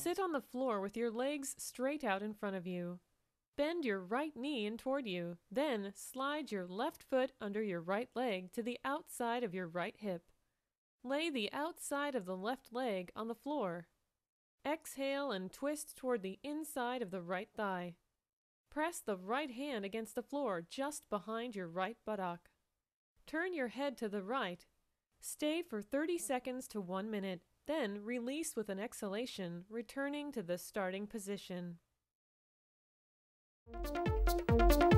Sit on the floor with your legs straight out in front of you. Bend your right knee in toward you, then slide your left foot under your right leg to the outside of your right hip. Lay the outside of the left leg on the floor. Exhale and twist toward the inside of the right thigh. Press the right hand against the floor just behind your right buttock. Turn your head to the right. Stay for 30 seconds to 1 minute, then release with an exhalation, returning to the starting position.